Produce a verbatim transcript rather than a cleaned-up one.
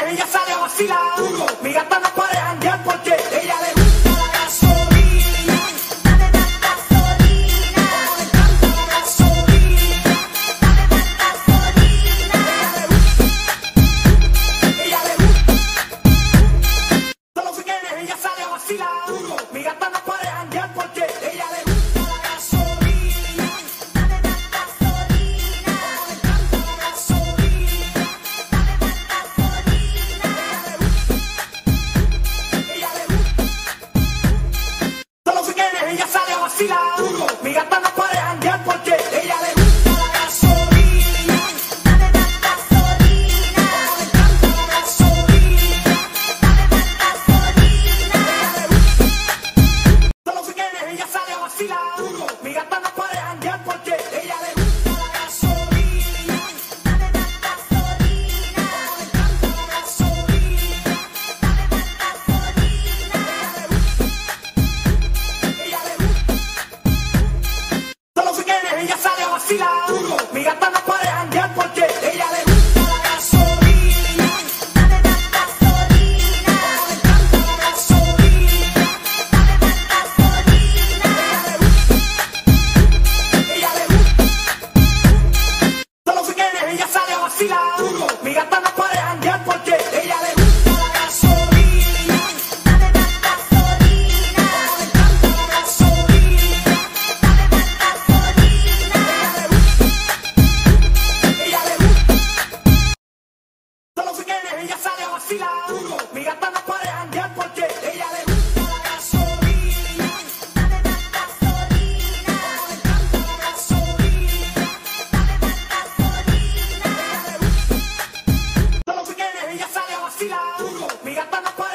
ella sale a vacilar. Mi gata no puede janguear porque ella le gusta la gasolina. Dame más gasolina. Le encanta la gasolina. Dame más gasolina. Ella le gusta. Todos los weekends ella sale a vacilar. Mi gata no puede janguear porque ella le gusta la gasolina. Dame más gasolina. Le encanta la gasolina. Dame más gasolina. Ella le gusta. Todos los weekends ella sale a vacilar. Mi gata no puede janguear porque ella le gusta la gasolina. Dame más gasolina. Le encanta la gasolina. Dame más gasolina. Todos los weekends ella sale a vacilar. Mi gata no puede janguear porque ella le gusta la gasolina. Dame más gasolina. Le encanta la gasolina. Dame más gasolina. Ella le gusta. Todos los weekends ella sale a vacilar. Mi gata no puede janguear porque ella le gusta la gasolina. Dame más gasolina. Le encanta la gasolina. Dame más gasolina. Ella le gusta. Todos los weekends ella sale a vacilar. Mi gata no puede janguear porque ella le gusta la gasolina. Dame más gasolina. Le encanta la gasolina. Dame más gasolina. Ella le gusta. Todos los weekends ella sale a vacilar. Mi gata no puede janguear porque ella le gusta la gasolina. Dame más gasolina. Le encanta la gasolina. Dame más gasolina. Todos los weekends ella sale a vacilar. Mi gata no puede